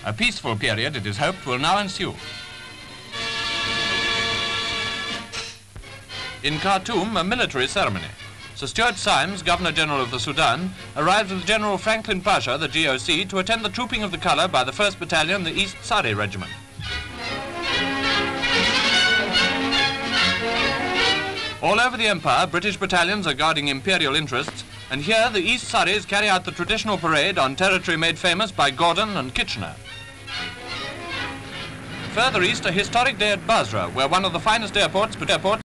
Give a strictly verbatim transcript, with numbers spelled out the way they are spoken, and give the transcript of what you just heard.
A peaceful period, it is hoped, will now ensue. In Khartoum, a military ceremony. Sir Stewart Symes, Governor General of the Sudan, arrived with General Franklyn Pasha, the G O C, to attend the trooping of the colour by the first Battalion, the East Surrey Regiment. All over the Empire, British battalions are guarding imperial interests, and here the East Surreys carry out the traditional parade on territory made famous by Gordon and Kitchener. Further east, a historic day at Basra, where one of the finest airports, airports